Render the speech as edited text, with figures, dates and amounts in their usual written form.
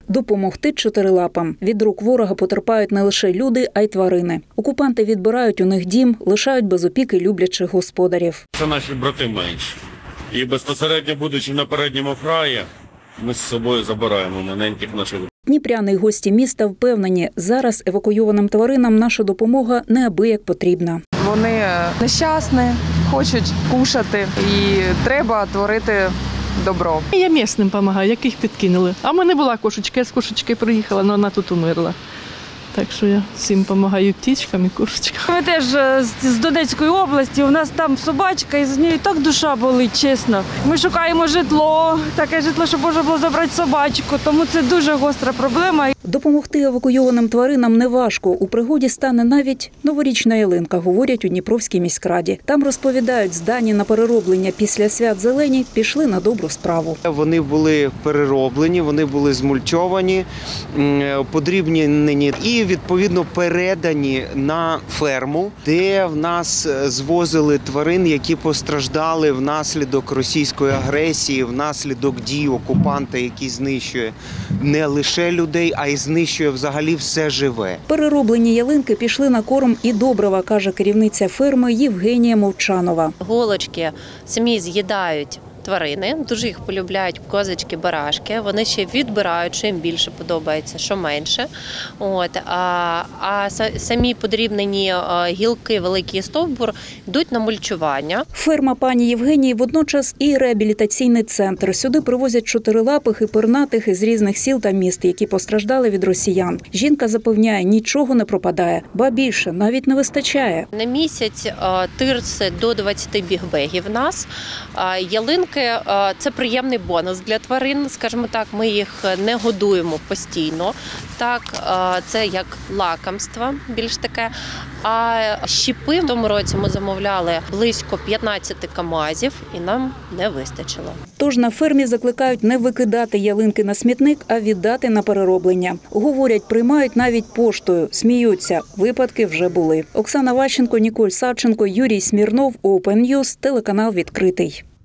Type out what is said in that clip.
Допомогти чотирилапам. Від рук ворога потерпають не лише люди, а й тварини. Окупанти відбирають у них дім, лишають без опіки люблячих господарів. Це наші брати менші. І безпосередньо, будучи на передньому краї, ми з собою забираємо маленьких наших. Дніпряни й гості міста впевнені, зараз евакуйованим тваринам наша допомога неабияк потрібна. Вони нещасні, хочуть кушати і треба творити добро. Я місцевим допомагаю, яких підкинули. А в мене була кошечка, я з кошечки приїхала, але вона тут умерла. Так що я всім допомагаю, птічкам і кошечкам. Ми теж з Донецької області, у нас там собачка, і з нею так душа болить, чесно. Ми шукаємо житло, таке житло, щоб можна було забрати собачку, тому це дуже гостра проблема. Допомогти евакуйованим тваринам неважко. У пригоді стане навіть новорічна ялинка, говорять у Дніпровській міськраді. Там розповідають, здані на перероблення після свят зелені пішли на добру справу. Вони були перероблені, вони були змульчовані, подрібнені і відповідно передані на ферму, де в нас звозили тварин, які постраждали внаслідок російської агресії, внаслідок дій окупанта, який знищує не лише людей, а й знищує взагалі все живе. Перероблені ялинки пішли на корм і добрива, каже керівниця ферми Євгенія Мовчанова. Голочки самі з'їдають тварини, дуже їх полюбляють козочки, барашки. Вони ще відбирають, що їм більше подобається, що менше. А самі подрібнені гілки, великий стовбур йдуть на мульчування. Ферма пані Євгенії водночас і реабілітаційний центр. Сюди привозять чотирилапих і пернатих із різних сіл та міст, які постраждали від росіян. Жінка запевняє, нічого не пропадає, ба більше, навіть не вистачає. На місяць тирси до 20 бігбегів в нас. Ялинки – це приємний бонус для тварин, скажімо так, ми їх не годуємо постійно, так, це як лакомство, більш таке. А щіпи в тому році ми замовляли близько 15 камазів і нам не вистачило. Тож на фермі закликають не викидати ялинки на смітник, а віддати на перероблення. Говорять, приймають навіть поштою, сміються, випадки вже були. Оксана Ващенко, Ніколь Савченко, Юрій Смірнов, Open News, телеканал «Відкритий».